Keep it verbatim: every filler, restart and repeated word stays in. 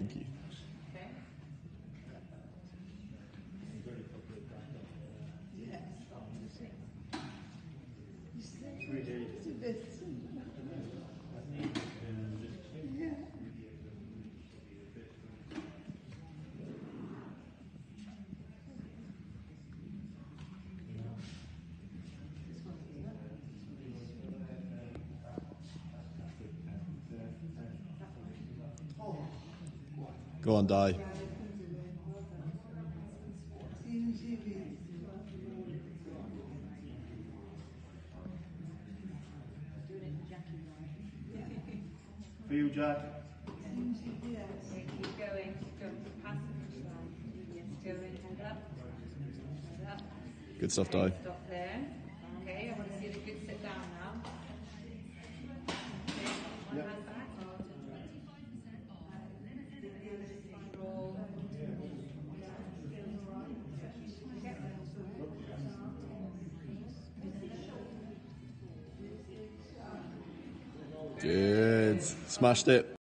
Thank you. Okay. Go on, Di. Feel, Jack. Okay, keep going, keep going. Pass the finish line. Yes, going, head up. Head up. Good stuff, Okay, Di. stop there. Okay, I want to see the good sit down now. Okay, one Yep. hand back. Roll. Good. Smashed it.